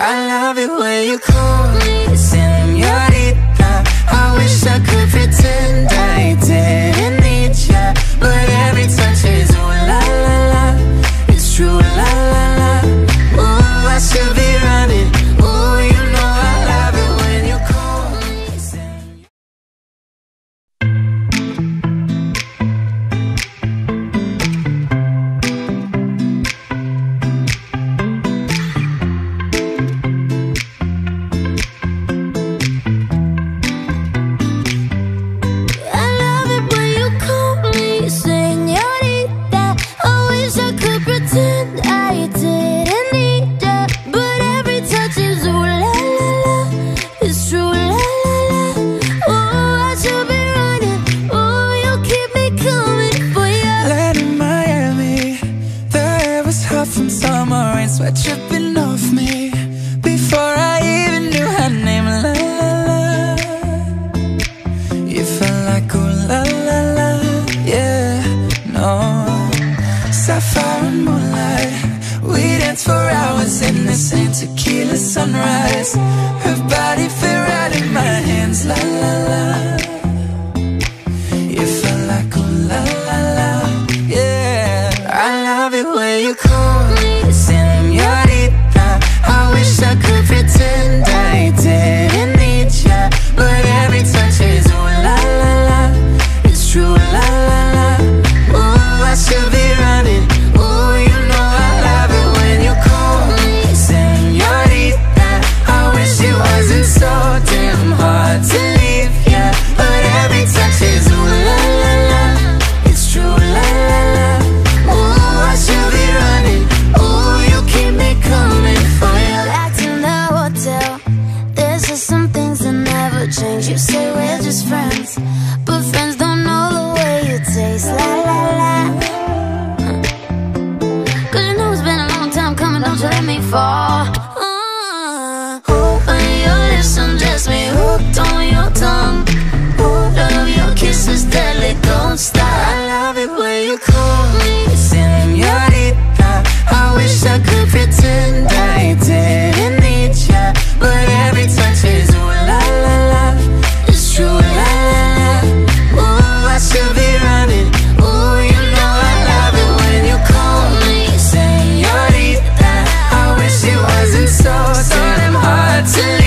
I love it when you call me señorita. I wish I could pretend I didn't need ya, but every touch is ooh la la la. It's true la la la. Ooh, I should be running. Ooh, you know I love it when you call me señorita. Sweat dripping off me before I even knew her name. La la la. You felt like ooh la la la. Yeah, no. Sapphire and moonlight, we danced for hours in the same tequila sunrise. Her body fit right in my hands. La la la. You felt like ooh la la la. Yeah, I love it when you call me señorita. I wish I could pretend I didn't need ya, but every touch is ooh la la la. It's true la la la. Ooh, I should be running. Ooh, you know I love it when you call me señorita. I wish it wasn't so damn hard to leave ya, but every touch is ooh la la la. It's true la la la. Ooh, I should be running. Ooh, you keep me coming for you. Back in the hotel, there's just some things that never change. You say we're just friends, but friends don't know the way you taste. La la la. Cause you know it's been a long time coming, don't you let me fall. On your lips undress me, hooked on your tongue. Love your kisses deadly, don't stop. I love it when you call me señorita. I wish I could pretend I didn't need ya, but every touch is ooh la la la. It's true la la la. Ooh, I should be running. Ooh, you know I love it when you call me señorita. I wish it wasn't so damn hard to leave.